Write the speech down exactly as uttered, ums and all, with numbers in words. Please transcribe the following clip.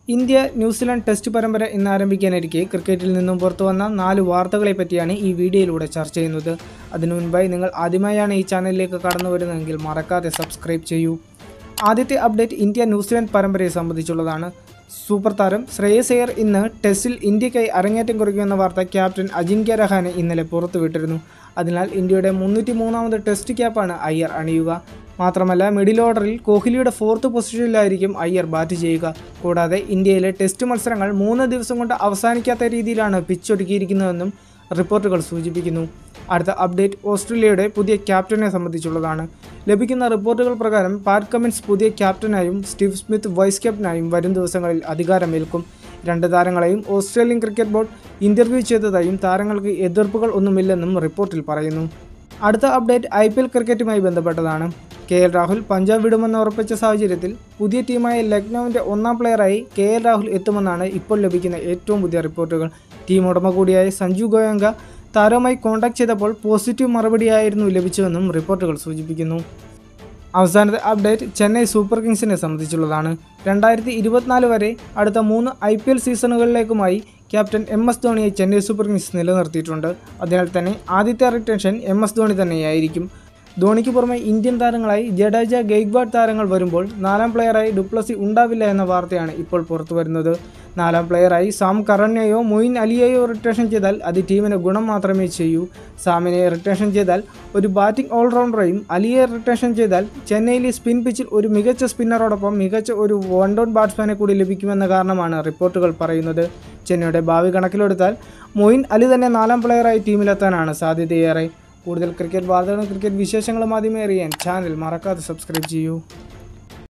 India New Zealand test പരമ്പര ഇന്ന് ആരംഭിക്കാനിരിക്കെ ക്രിക്കറ്റിൽ നിന്നും പുറത്തു വന്ന നാല് വാർത്തകളെ പറ്റിയാണ് ഈ വീഡിയോയിലൂടെ ചർച്ച ചെയ്യുന്നത്. അതിനു മുൻപായി നിങ്ങൾ ആദ്യമായാണ് ഈ ചാനലിലേക്ക് കടന്നു വരുന്നതെങ്കിൽ മറക്കാതെ സബ്സ്ക്രൈബ് ചെയ്യൂ. ആദ്യത്തെ അപ്ഡേറ്റ് ഇന്ത്യ ന്യൂസിലാൻഡ് പരമ്പരയെ സംബന്ധിച്ചുള്ളതാണ്. സൂപ്പർ താരം ശ്രേയസ് അയ്യർ ഇന്ന് ടെസ്റ്റിൽ ഇന്ത്യക്കായി അരങ്ങേറ്റം കുറിക്കുമെന്ന വാർത്ത ക്യാപ്റ്റൻ അജിങ്ക്യ രഹാനെ ഇന്നലെ പുറത്തുവിട്ടിരുന്നു. അതിനാൽ ഇന്ത്യയുടെ മുന്നൂറ്റി മൂന്നാമത് ടെസ്റ്റ് ക്യാപ്പാണ് അയ്യർ അണിയുക. മാത്രമല്ല മിഡിൽ ഓർഡറിൽ കോഹ്ലിയുടെ ഫോർത്ത് പൊസിഷനിലായിരിക്കും അയ്യർ ബാറ്റ് ചെയ്യുക. കൂടാതെ ഇന്ത്യയിലെ ടെസ്റ്റ് മത്സരങ്ങൾ മൂന്ന് ദിവസം കൊണ്ട് അവസാനിക്കാത്ത രീതിയിലാണ് പിച്ച് ഒരുക്കിയിരിക്കുന്നതെന്നും റിപ്പോർട്ടുകൾ സൂചിപ്പിക്കുന്നു. അടുത്ത അപ്ഡേറ്റ് ഓസ്ട്രേലിയയുടെ പുതിയ ക്യാപ്റ്റനെ സംബന്ധിച്ചുള്ളതാണ്. ലഭിക്കുന്ന റിപ്പോർട്ടുകൾ പ്രകാരം പാറ്റ് കമിൻസ് പുതിയ ക്യാപ്റ്റനായും സ്റ്റീവ് സ്മിത്ത് വൈസ് ക്യാപ്റ്റനായും വരും ദിവസങ്ങളിൽ അധികാരമേൽക്കും. രണ്ട് താരങ്ങളെയും ഓസ്ട്രേലിയൻ ക്രിക്കറ്റ് ബോർഡ് ഇൻ്റർവ്യൂ ചെയ്തതായും താരങ്ങൾക്ക് എതിർപ്പുകൾ ഒന്നുമില്ലെന്നും റിപ്പോർട്ടിൽ പറയുന്നു. അടുത്ത അപ്ഡേറ്റ് ഐ പി എൽ ക്രിക്കറ്റുമായി ബന്ധപ്പെട്ടതാണ്. കെ എൽ രാഹുൽ പഞ്ചാബ് വിടുമെന്ന് ഉറപ്പിച്ച സാഹചര്യത്തിൽ പുതിയ ടീമായ ലക്നൌവിൻ്റെ ഒന്നാം പ്ലെയറായി കെ എൽ രാഹുൽ എത്തുമെന്നാണ് ഇപ്പോൾ ലഭിക്കുന്ന ഏറ്റവും പുതിയ റിപ്പോർട്ടുകൾ. ടീം ഉടമ കൂടിയായ സഞ്ജു ഗോയങ്ക താരവുമായി കോൺടാക്ട് ചെയ്തപ്പോൾ പോസിറ്റീവ് മറുപടിയായിരുന്നു ലഭിച്ചതെന്നും റിപ്പോർട്ടുകൾ സൂചിപ്പിക്കുന്നു. അവസാനത്തെ അപ്ഡേറ്റ് ചെന്നൈ സൂപ്പർ കിങ്സിനെ സംബന്ധിച്ചുള്ളതാണ്. രണ്ടായിരത്തി ഇരുപത്തിനാല് വരെ അടുത്ത മൂന്ന് ഐ പി എൽ സീസണുകളിലേക്കുമായി ക്യാപ്റ്റൻ എം എസ് ധോണിയെ ചെന്നൈ സൂപ്പർ കിങ്സ് നിലനിർത്തിയിട്ടുണ്ട്. അതിനാൽ തന്നെ ആദ്യത്തെ റിട്ടൻഷൻ എം എസ് ധോണി തന്നെയായിരിക്കും. ധോണിക്ക് പുറമെ ഇന്ത്യൻ താരങ്ങളായി ജഡേജ, ഗെയ്ക്വാഡ് താരങ്ങൾ വരുമ്പോൾ നാലാം പ്ലെയറായി ഡുപ്ലസി ഉണ്ടാവില്ല എന്ന വാർത്തയാണ് ഇപ്പോൾ പുറത്തു വരുന്നത്. നാലാം പ്ലെയറായി സാം കറനെയോ മൊയിൻ അലിയെയോ റിട്ടേഷൻ ചെയ്താൽ അത് ടീമിന് ഗുണം മാത്രമേ ചെയ്യൂ. സാമിനെ റിട്ടേഷൻ ചെയ്താൽ ഒരു ബാറ്റിംഗ് ഓൾറൗണ്ടറെയും അലിയെ റിട്ടേഷൻ ചെയ്താൽ ചെന്നൈയിലെ സ്പിൻ പിച്ചിൽ ഒരു മികച്ച സ്പിന്നറോടൊപ്പം മികച്ച ഒരു വൺ ഡൗൺ ബാറ്റ്സ്മാനെ കൂടി ലഭിക്കുമെന്ന കാരണമാണ് റിപ്പോർട്ടുകൾ പറയുന്നത്. ചെന്നൈയുടെ ഭാവി കണക്കിലെടുത്താൽ മൊയിൻ അലി തന്നെ നാലാം പ്ലെയറായി ടീമിലെത്താനാണ് സാധ്യതയേറെ. കൂടുതൽ ക്രിക്കറ്റ് വാർത്തകളും ക്രിക്കറ്റ് വിശേഷങ്ങളും ആദ്യമേ അറിയാൻ ചാനൽ മറക്കാതെ സബ്സ്ക്രൈബ് ചെയ്യൂ.